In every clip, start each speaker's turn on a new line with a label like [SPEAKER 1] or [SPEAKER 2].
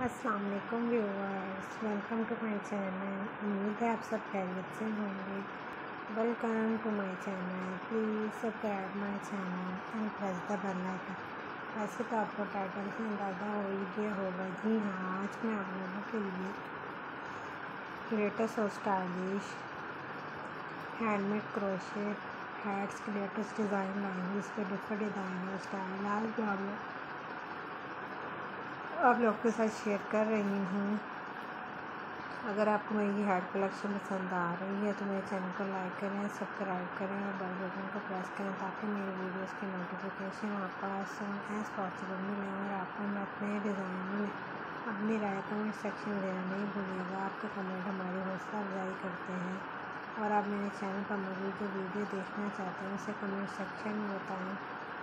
[SPEAKER 1] अस्सलाम वालेकुम viewers, welcome to my channel. उम्मीद है आप सब खैरियत से होंगे। Welcome to my channel. Please subscribe my channel and press the bell icon. वैसे तो आपको टाइटल से अंदाज़ा हो ही गया होगा। जी हाँ, आज मैं आप लोगों के लिए लेटेस्ट और स्टाइलिश हैंडमेड क्रोशेट हैट्स के लेटेस्ट डिज़ाइन लाई हूँ। इस पर डिफरेंट डिज़ाइन और स्टाइल आज आप लोग के साथ शेयर कर रही हूँ। अगर आपको मेरी हैट कलेक्शन पसंद आ रही है तो मेरे चैनल को लाइक करें, सब्सक्राइब करें और बेल बटन को प्रेस करें ताकि मेरी वीडियोस की नोटिफिकेशन आपको एज सून एज पॉसिबल मिले। और आपको मैं अपने डिज़ाइन में अपनी राय कमेंट सेक्शन में देना नहीं भूलिएगा। आपके कमेंट हमारी हौसला अफजाई करते हैं और आप मेरे चैनल पर मौजूद जो वीडियो देखना चाहते हैं उसे कमेंट सेक्शन में बताएँ।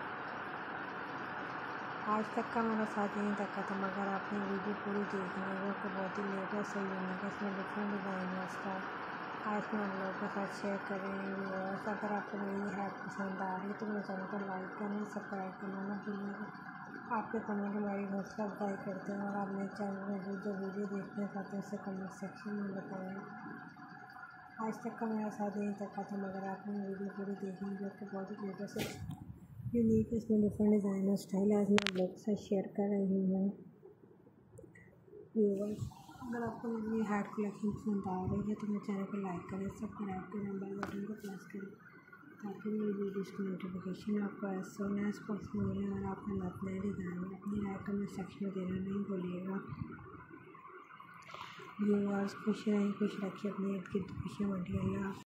[SPEAKER 1] आज तक का मेरा साथ यहीं तक था, मगर आपने वीडियो पूरी देखी है जो कि बहुत ही लेटेस्ट है, यूनिक है। इसमें डिफरेंट डिज़ाइन है स्टाइल आज मैं आप लोगों के साथ शेयर कर रही हूँ। और अगर आपको मेरी हैट पसंद आ रही है तो मेरे चैनल को लाइक करना, सब्सक्राइब करना ना भूलिएगा। आपके कमेंट हमारी हौसला अफजाई करते हैं और आप मेरे चैनल में जो वीडियो देखना चाहते हैं उसे कमेंट सेक्शन में बताएँ। आज तक का मेरा साथ यहीं तक था, मगर आपने वीडियो पूरी देखी जो कि बहुत ही लेटेस्ट है, यूनिक, इसमें डिफरेंट डिज़ाइन और स्टाइल आज मैं आप लोग के साथ शेयर कर रही हूँ। व्यूअर्स, अगर आपको मेरी हैट कलेक्शन पसंद आ रही है तो मेरे चैनल को लाइक करें, सब्सक्राइब करें, बेल बटन को प्रेस करें ताकि मेरी वीडियोस की नोटिफिकेशन आपको एज सून एज पॉसिबल मिले। और आपको नए डिज़ाइन अपनी राय कमेंट सेक्शन में देना नहीं भूलिएगा। व्यूअर्स, खुश रहें, खुश रखिए, अपनी ईद की खुशियाँ बांटिए। अल्लाह।